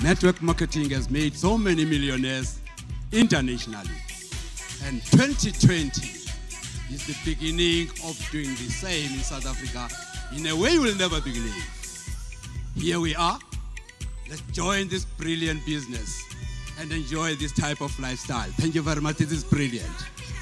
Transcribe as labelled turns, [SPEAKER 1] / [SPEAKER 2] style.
[SPEAKER 1] Network marketing has made so many millionaires internationally. And 2020 is the beginning of doing the same in South Africa in a way you will never believe. Here we are. Let's join this brilliant business and enjoy this type of lifestyle. Thank you very much. This is brilliant.